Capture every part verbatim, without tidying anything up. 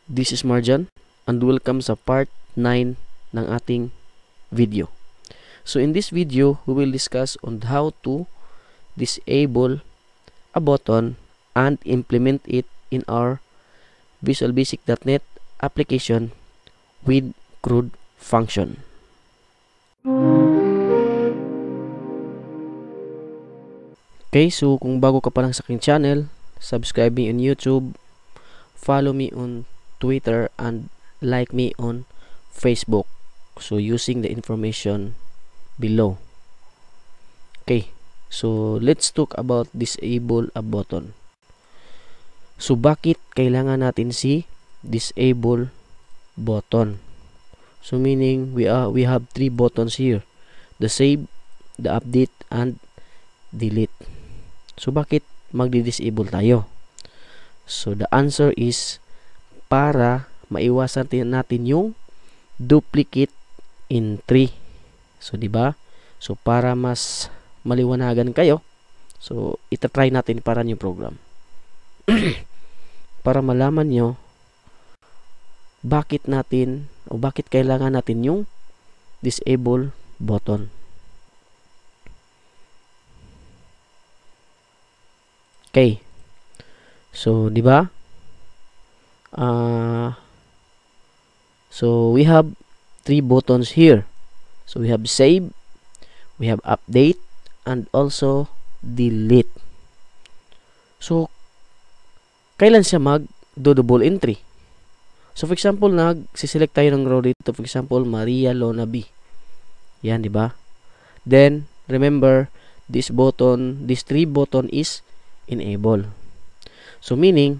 This is Marjan and welcome sa part nine ng ating video. So in this video, we will discuss on how to disable a button and implement it in our Visual Basic dot net application with CRUD function. Okay, so kung bago ka pa lang sa aking channel, subscribe me on YouTube, follow me on Twitter, and like me on Facebook. So using the information below. Okay, so let's talk about disable a button. So bakit kailangan natin si disable button? So meaning we are we have three buttons here: the save, the update, and delete. So bakit magdi-disable tayo? So the answer is para maiwasan natin yung duplicate entry. So di ba? So para mas maliwanagan kayo, so ita-try natin para yung program. Para malaman nyo bakit natin o bakit kailangan natin yung disable button. Okay. So, di ba? Uh, so, we have three buttons here. So, we have save, we have update, and also delete. So, kailan siya mag-double entry? So, for example, nag-select tayo ng row dito. For example, Maria Lona B. Yan, di ba? Then, remember, this button, this three button is enable. So, meaning,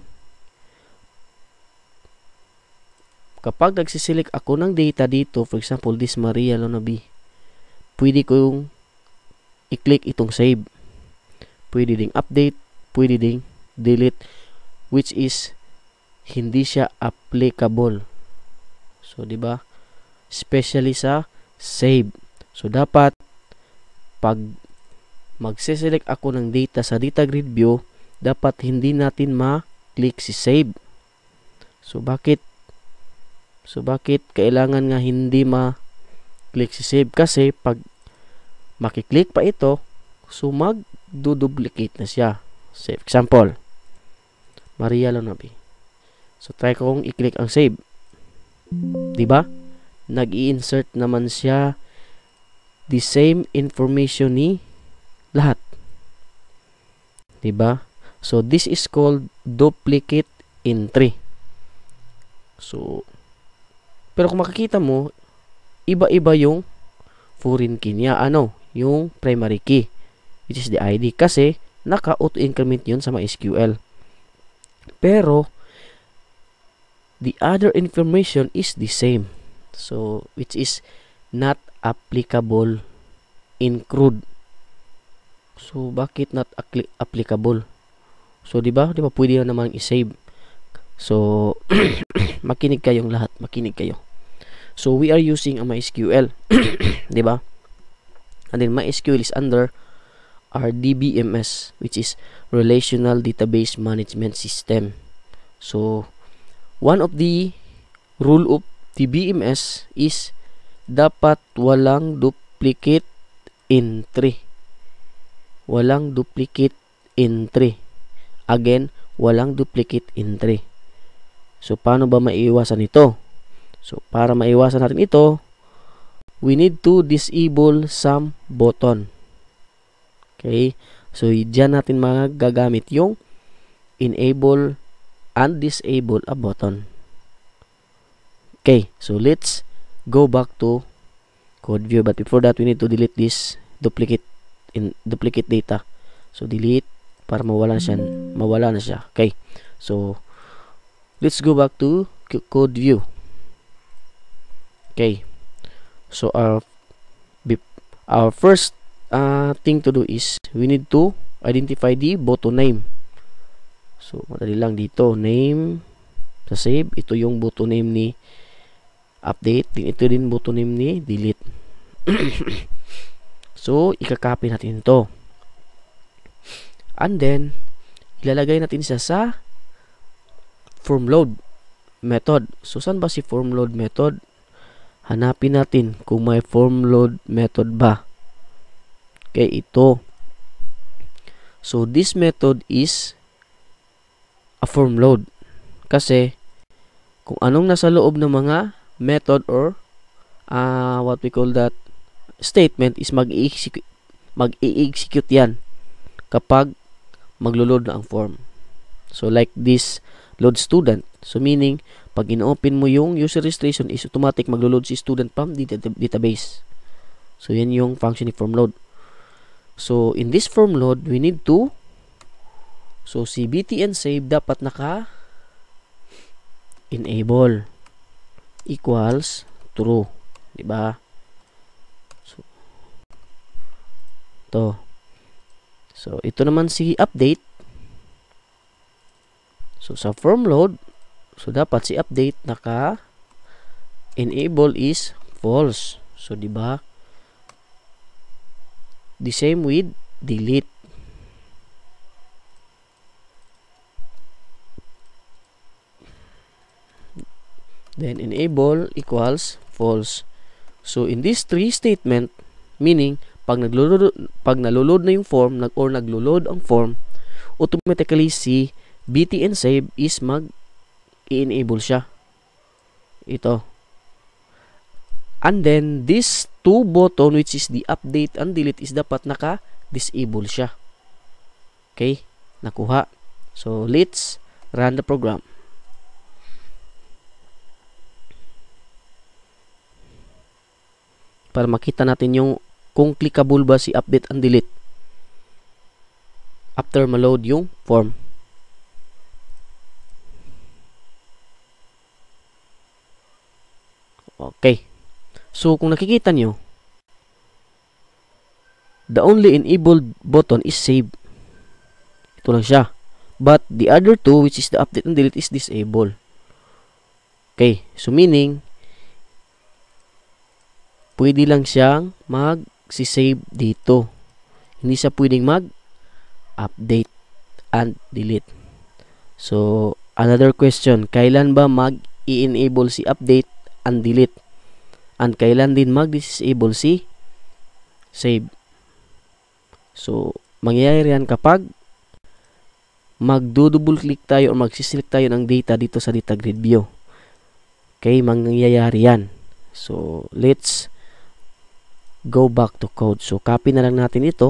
kapag nagsiselect ako ng data dito, for example, this Maria Lona B, pwede kong i-click itong save. Pwede ding update, pwede ding delete, which is hindi siya applicable. So, di ba? Especially sa save. So, dapat pag magsiselect ako ng data sa data grid view, dapat hindi natin ma-click si save. So, bakit? So, bakit kailangan nga hindi ma-click si save? Kasi, pag makiklik pa ito, so, mag-duplicate na siya. So, example, Maria Lona B. So, try kong i-click ang save. Diba? Nag-i-insert naman siya the same information ni lahat. Diba? So, this is called duplicate entry. So, pero kung makikita mo, iba-iba yung foreign key niya. Ano? Yung primary key, which is the I D. Kasi, naka-auto-increment yun sa MySQL. Pero, the other information is the same. So, which is not applicable in CRUD. So, bakit not applicable? So, di ba? Di ba pwede naman i-save? So, makinig kayong lahat. Makinig kayo. So, we are using a MySQL. Di ba? And then, MySQL is under our D B M S, which is Relational Database Management System. So, one of the rule of D B M S is dapat walang duplicate entry. Walang duplicate entry. Again, walang duplicate entry. So, paano ba maiiwasan ito? So, para maiwasan natin ito, we need to disable some button. Okay? So, dyan natin magagamit yung enable and disable a button. Okay, so let's go back to code view, but before that we need to delete this duplicate in duplicate data. So delete para mawala na siya, mawala na siya. Okay, so let's go back to code view. Okay, so our our first uh, thing to do is we need to identify the button name. So, madali lang dito. Name sa save. Ito yung button name ni update. Ito din button name ni delete. So, ikakopy natin ito. And then, ilalagay natin siya sa form load. method. So, saan ba si form load method? Hanapin natin kung may form load method ba. Okay, ito. So, this method is a form load. Kasi, kung anong nasa loob ng mga method or uh, what we call that statement is mag-i-execute mag-i-execute yan kapag maglo-load na ang form. So, like this load student. So, meaning, pag in-open mo yung user registration is automatic maglo-load si student from the database. So, yan yung function ni form load. So, in this form load, we need to so, si btn save dapat naka enable equals true. Diba? So, to. So, ito naman si update. So, sa form load, so, dapat si update naka enable is false. So, diba? The same with delete. Then, enable equals false. So, in this three statement, meaning, pag naglo-load, pag naloload na yung form, nag, or naglo-load ang form, automatically si btn save is mag-i-enable siya. Ito. And then, this two button, which is the update and delete, is dapat naka-disable siya. Okay? Nakuha. So, let's run the program. Para makita natin yung kung clickable ba si update and delete after ma-load yung form. Okay. So, kung nakikita nyo, the only enabled button is save. Ito lang siya. But the other two, which is the update and delete, is disabled. Okay. So, meaning, pwede lang siyang mag-save dito. Hindi siya pwedeng mag-update and delete. So, another question, kailan ba mag-i-enable si update and delete? And kailan din mag-disable si save? So, mangyayari yan kapag magdo-double click tayo o magsiselect tayo ng data dito sa data grid view. Okay, mangyayari yan. So, let's go back to code. So, copy na lang natin ito.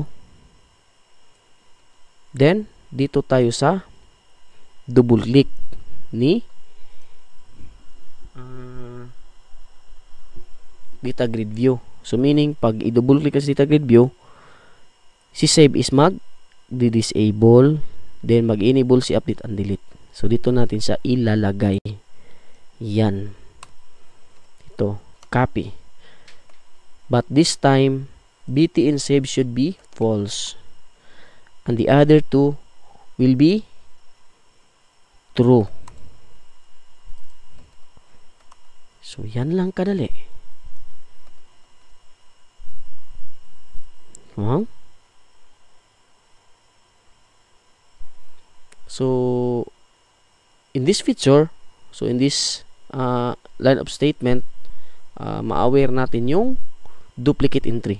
Then, dito tayo sa double click ni uh, data grid view. So, meaning, pag i-double click sa data grid view, si save is mag-disable, then mag-enable si update and delete. So, dito natin sa ilalagay. Yan. Ito. Copy. But this time, btn save should be false. And the other two will be true. So, yan lang kadali. Huh? So, in this feature, so in this uh, line of statement, uh, ma-aware natin yung duplicate entry.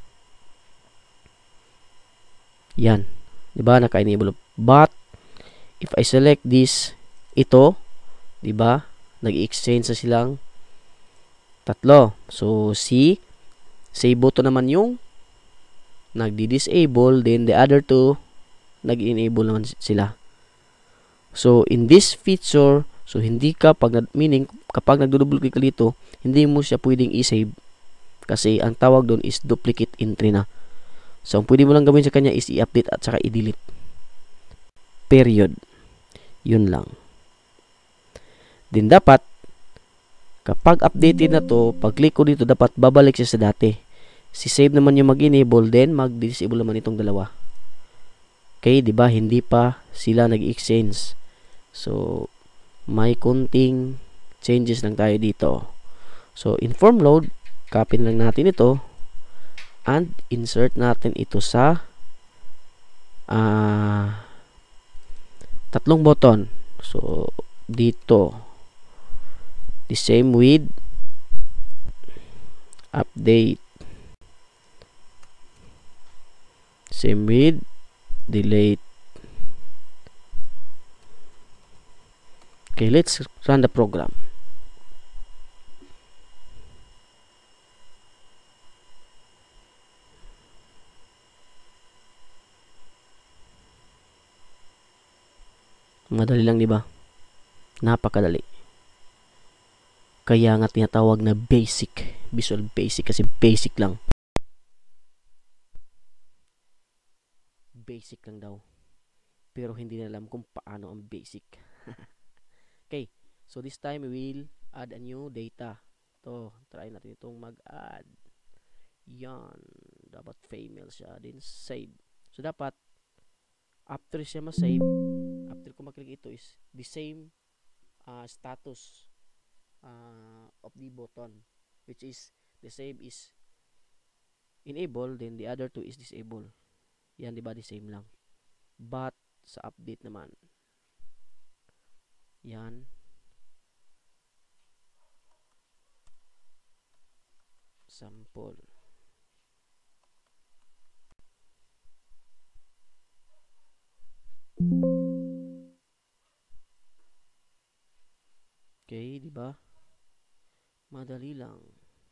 Yan. Diba? Naka-enable. But, if I select this, ito, diba? Nag-exchange sa silang tatlo. So, si save button naman yung nagdi-disable, then the other two nag-enable naman sila. So, in this feature, so hindi ka, pag, meaning, kapag nagdo-double click ka dito, hindi mo siya pwedeng i-save. Kasi, ang tawag doon is duplicate entry na. So, ang pwede mo lang gawin sa kanya is i-update at saka i-delete. Period. Yun lang. Then, dapat, kapag updated na to, pag click ko dito, dapat babalik siya sa dati. Si save naman yung mag-enable, then mag-disable naman itong dalawa. Okay, di ba? Hindi pa sila nag-exchange. So, may kunting changes lang tayo dito. So, in form load, copy lang natin ito and insert natin ito sa uh, tatlong button. So, dito. The same with update. Same with delete. Okay, let's run the program. Madali lang, di ba? Napakadali. Kaya nga tinatawag na basic. Visual Basic kasi basic lang. Basic lang daw. Pero hindi na alam kung paano ang basic. Okay, so this time we will add a new data. To, try natin itong mag-add. Yan. Dapat female siya. Then save. So dapat after siya ma-save, after ko maklik ito is the same uh, status uh, of the button, which is the same is enable, then the other two is disable. Yan, di ba, the same lang. But sa update naman, yan, sample. Okay, di ba? Madali lang.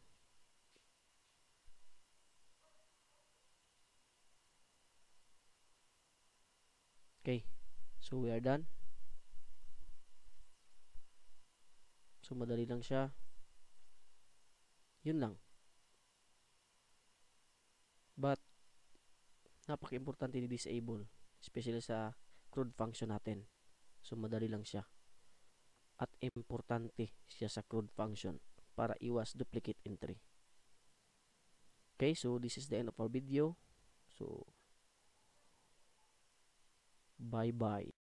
Okay, so we are done. So madali lang siya. Yun lang. But napaka-importante ni disable, especially sa CRUD function natin. So madali lang siya. At importante siya sa CRUD function para iwas duplicate entry. Okay, so this is the end of our video. So bye bye.